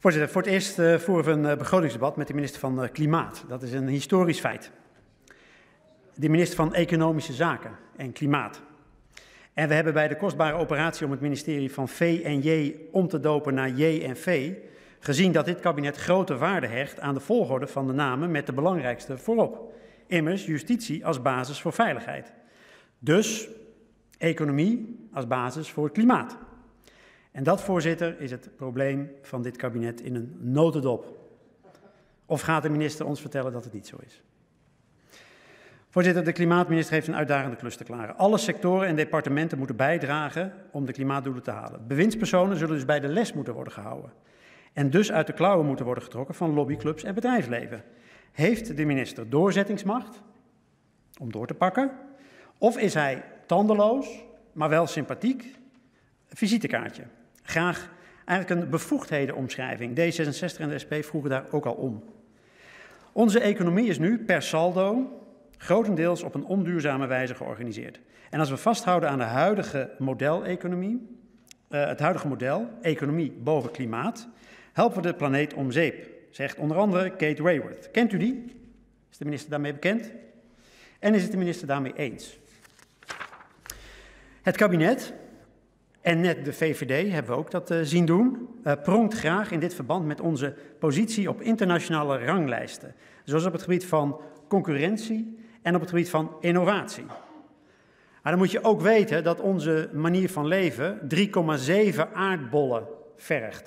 Voorzitter, voor het eerst voeren we een begrotingsdebat met de minister van Klimaat. Dat is een historisch feit. De minister van Economische Zaken en Klimaat. En we hebben bij de kostbare operatie om het ministerie van V en J om te dopen naar J en V gezien dat dit kabinet grote waarde hecht aan de volgorde van de namen met de belangrijkste voorop. Immers justitie als basis voor veiligheid. Dus economie als basis voor het klimaat. En dat, voorzitter, is het probleem van dit kabinet in een notendop. Of gaat de minister ons vertellen dat het niet zo is? Voorzitter, de klimaatminister heeft een uitdagende klus te klaren. Alle sectoren en departementen moeten bijdragen om de klimaatdoelen te halen. Bewindspersonen zullen dus bij de les moeten worden gehouden. En dus uit de klauwen moeten worden getrokken van lobbyclubs en bedrijfsleven. Heeft de minister doorzettingsmacht om door te pakken? Of is hij tandeloos, maar wel sympathiek? Visitekaartje. Graag eigenlijk een bevoegdhedenomschrijving. D66 en de SP vroegen daar ook al om. Onze economie is nu per saldo grotendeels op een onduurzame wijze georganiseerd. En als we vasthouden aan de huidige model-economie, het huidige model, economie boven klimaat, helpen we de planeet om zeep, zegt onder andere Kate Raworth. Kent u die? Is de minister daarmee bekend? En is het de minister daarmee eens? Het kabinet, en net de VVD hebben we ook dat zien doen, pronkt graag in dit verband met onze positie op internationale ranglijsten. Zoals op het gebied van concurrentie en op het gebied van innovatie. Maar dan moet je ook weten dat onze manier van leven 3,7 aardbollen vergt.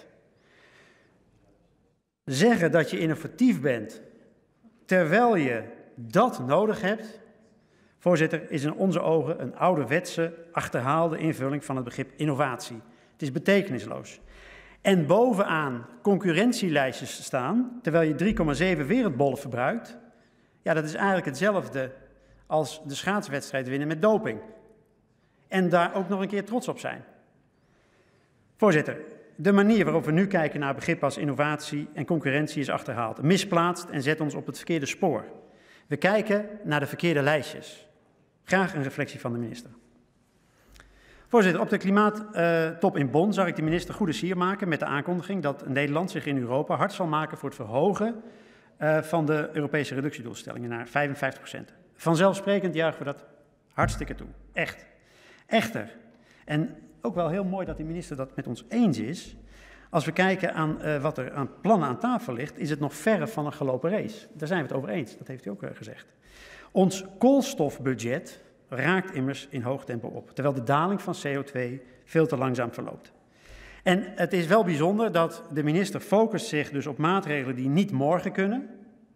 Zeggen dat je innovatief bent terwijl je dat nodig hebt, voorzitter, is in onze ogen een ouderwetse, achterhaalde invulling van het begrip innovatie. Het is betekenisloos. En bovenaan concurrentielijstjes staan, terwijl je 3,7 wereldbollen verbruikt, ja, dat is eigenlijk hetzelfde als de schaatswedstrijd winnen met doping. En daar ook nog een keer trots op zijn. Voorzitter, de manier waarop we nu kijken naar begrippen als innovatie en concurrentie is achterhaald, misplaatst en zet ons op het verkeerde spoor. We kijken naar de verkeerde lijstjes. Graag een reflectie van de minister. Voorzitter, op de klimaattop in Bonn zag ik de minister goede sier maken met de aankondiging dat Nederland zich in Europa hard zal maken voor het verhogen van de Europese reductiedoelstellingen naar 55%. Vanzelfsprekend juichen we dat hartstikke toe. Echt. Echter, en ook wel heel mooi dat de minister dat met ons eens is, als we kijken aan wat er aan plannen aan tafel ligt, is het nog verre van een gelopen race. Daar zijn we het over eens, dat heeft u ook gezegd. Ons koolstofbudget raakt immers in hoog tempo op, terwijl de daling van CO2 veel te langzaam verloopt. En het is wel bijzonder dat de minister focust zich dus op maatregelen die niet morgen kunnen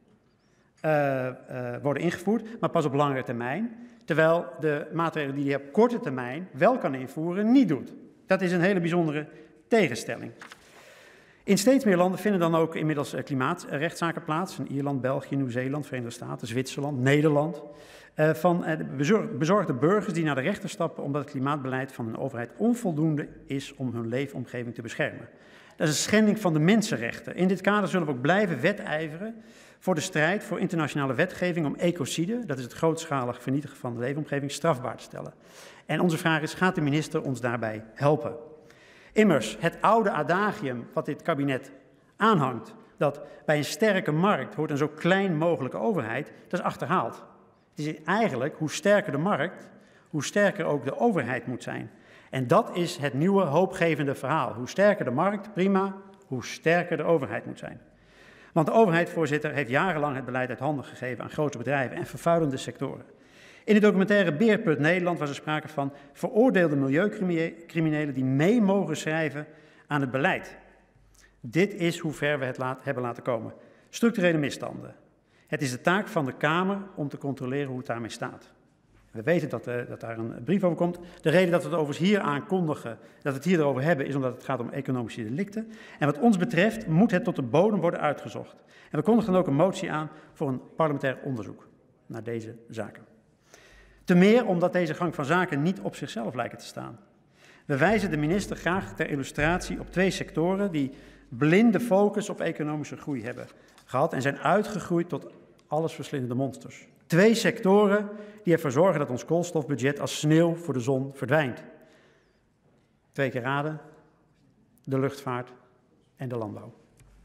worden ingevoerd, maar pas op langere termijn, terwijl de maatregelen die hij op korte termijn wel kan invoeren, niet doet. Dat is een hele bijzondere tegenstelling. In steeds meer landen vinden dan ook inmiddels klimaatrechtszaken plaats. In Ierland, België, Nieuw-Zeeland, Verenigde Staten, Zwitserland, Nederland. Van bezorgde burgers die naar de rechter stappen omdat het klimaatbeleid van een overheid onvoldoende is om hun leefomgeving te beschermen. Dat is een schending van de mensenrechten. In dit kader zullen we ook blijven wedijveren voor de strijd voor internationale wetgeving om ecocide, dat is het grootschalig vernietigen van de leefomgeving, strafbaar te stellen. En onze vraag is, gaat de minister ons daarbij helpen? Immers, het oude adagium wat dit kabinet aanhangt, dat bij een sterke markt hoort een zo klein mogelijke overheid, dat is achterhaald. Het is eigenlijk, hoe sterker de markt, hoe sterker ook de overheid moet zijn. En dat is het nieuwe hoopgevende verhaal. Hoe sterker de markt, prima, hoe sterker de overheid moet zijn. Want de overheid, voorzitter, heeft jarenlang het beleid uit handen gegeven aan grote bedrijven en vervuilende sectoren. In de documentaire Beerput Nederland was er sprake van veroordeelde milieucriminelen die mee mogen schrijven aan het beleid. Dit is hoe ver we het hebben laten komen. Structurele misstanden. Het is de taak van de Kamer om te controleren hoe het daarmee staat. We weten dat daar een brief over komt. De reden dat we het overigens hier aankondigen, dat we het hier erover hebben, is omdat het gaat om economische delicten. En wat ons betreft moet het tot de bodem worden uitgezocht. En we kondigen dan ook een motie aan voor een parlementair onderzoek naar deze zaken. Te meer omdat deze gang van zaken niet op zichzelf lijken te staan. We wijzen de minister graag ter illustratie op twee sectoren die blinde focus op economische groei hebben gehad en zijn uitgegroeid tot allesverslindende monsters. Twee sectoren die ervoor zorgen dat ons koolstofbudget als sneeuw voor de zon verdwijnt. 2 keer raden, de luchtvaart en de landbouw.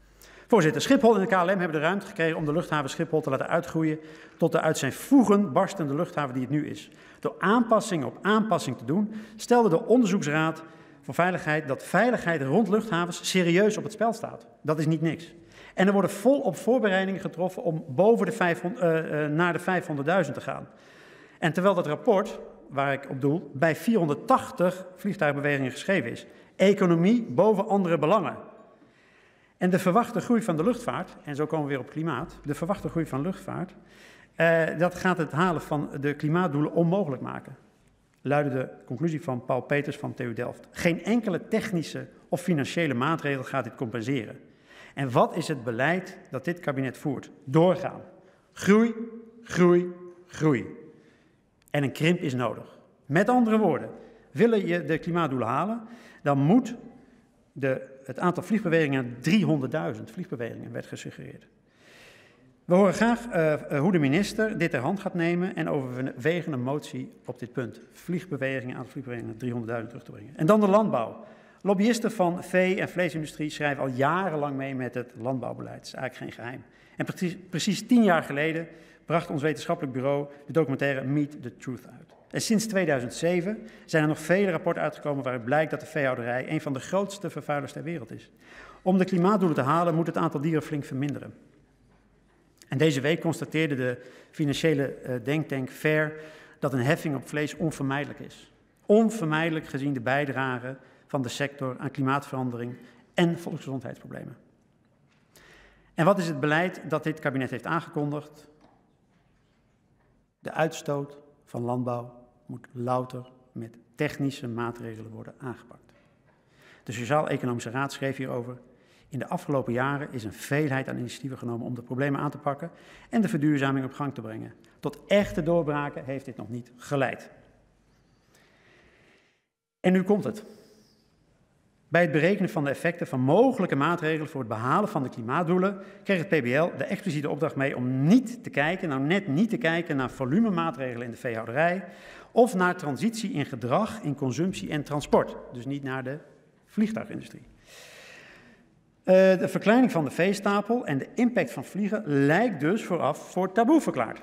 Voorzitter, Schiphol en de KLM hebben de ruimte gekregen om de luchthaven Schiphol te laten uitgroeien tot de uit zijn voegen barstende luchthaven die het nu is. Door aanpassing op aanpassing te doen, stelde de Onderzoeksraad voor Veiligheid dat veiligheid rond luchthavens serieus op het spel staat. Dat is niet niks. En er worden volop voorbereidingen getroffen om boven de naar de 500.000 te gaan. En terwijl dat rapport, waar ik op doel, bij 480 vliegtuigbewegingen geschreven is. Economie boven andere belangen. En de verwachte groei van de luchtvaart, en zo komen we weer op klimaat, de verwachte groei van luchtvaart, dat gaat het halen van de klimaatdoelen onmogelijk maken. Luidde de conclusie van Paul Peters van TU Delft. Geen enkele technische of financiële maatregel gaat dit compenseren. En wat is het beleid dat dit kabinet voert? Doorgaan. Groei, groei, groei. En een krimp is nodig. Met andere woorden, wil je de klimaatdoelen halen, dan moet het aantal vliegbewegingen naar 300.000 vliegbewegingen werd gesuggereerd. We horen graag hoe de minister dit ter hand gaat nemen en overwegen een motie op dit punt. Aantal vliegbewegingen naar 300.000 terug te brengen. En dan de landbouw. Lobbyisten van vee- en vleesindustrie schrijven al jarenlang mee met het landbouwbeleid. Dat is eigenlijk geen geheim. En precies 10 jaar geleden bracht ons wetenschappelijk bureau de documentaire Meet the Truth uit. En sinds 2007 zijn er nog vele rapporten uitgekomen waaruit blijkt dat de veehouderij een van de grootste vervuilers ter wereld is. Om de klimaatdoelen te halen moet het aantal dieren flink verminderen. En deze week constateerde de financiële denktank FAIR dat een heffing op vlees onvermijdelijk is. Onvermijdelijk gezien de bijdrage van de sector aan klimaatverandering en volksgezondheidsproblemen. En wat is het beleid dat dit kabinet heeft aangekondigd? De uitstoot van landbouw moet louter met technische maatregelen worden aangepakt. De Sociaal-Economische Raad schreef hierover: in de afgelopen jaren is een veelheid aan initiatieven genomen om de problemen aan te pakken en de verduurzaming op gang te brengen. Tot echte doorbraken heeft dit nog niet geleid. En nu komt het. Bij het berekenen van de effecten van mogelijke maatregelen voor het behalen van de klimaatdoelen kreeg het PBL de expliciete opdracht mee om niet te kijken, nou net niet te kijken naar volumemaatregelen in de veehouderij of naar transitie in gedrag, in consumptie en transport. Dus niet naar de vliegtuigindustrie. De verkleining van de veestapel en de impact van vliegen lijkt dus vooraf voor taboe verklaard.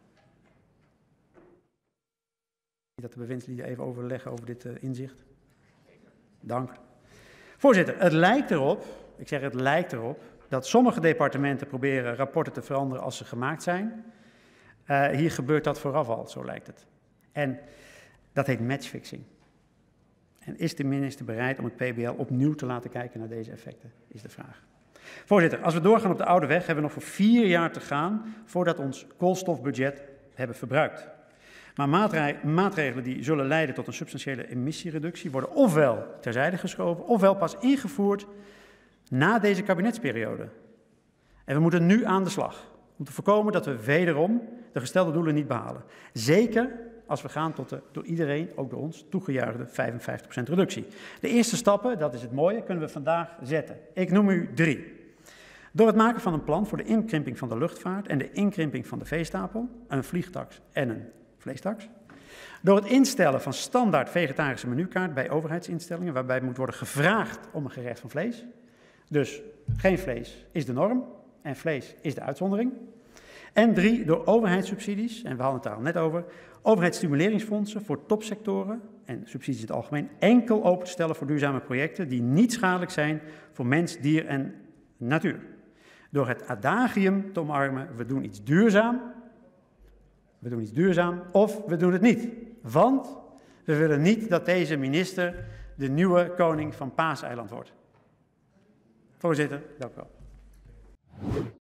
Dat de bewindslieden even overleggen over dit inzicht. Dank. Voorzitter, het lijkt erop, ik zeg het lijkt erop, dat sommige departementen proberen rapporten te veranderen als ze gemaakt zijn. Hier gebeurt dat vooraf al, zo lijkt het. En dat heet matchfixing. En is de minister bereid om het PBL opnieuw te laten kijken naar deze effecten, is de vraag. Voorzitter, als we doorgaan op de oude weg, hebben we nog voor 4 jaar te gaan voordat ons koolstofbudget hebben verbruikt. Maar maatregelen die zullen leiden tot een substantiële emissiereductie worden ofwel terzijde geschoven, ofwel pas ingevoerd na deze kabinetsperiode. En we moeten nu aan de slag om te voorkomen dat we wederom de gestelde doelen niet behalen. Zeker als we gaan tot de door iedereen, ook door ons, toegejuichte 55% reductie. De eerste stappen, dat is het mooie, kunnen we vandaag zetten. Ik noem u 3. Door het maken van een plan voor de inkrimping van de luchtvaart en de inkrimping van de veestapel, een vliegtax en een vleestaks. Door het instellen van standaard vegetarische menukaart bij overheidsinstellingen, waarbij moet worden gevraagd om een gerecht van vlees. Dus geen vlees is de norm en vlees is de uitzondering. En 3, door overheidssubsidies, en we hadden het daar al net over, overheidsstimuleringsfondsen voor topsectoren en subsidies in het algemeen enkel open te stellen voor duurzame projecten die niet schadelijk zijn voor mens, dier en natuur. Door het adagium te omarmen, we doen iets duurzaam of we doen het niet. Want we willen niet dat deze minister de nieuwe koning van Paaseiland wordt. Voorzitter, dank u wel.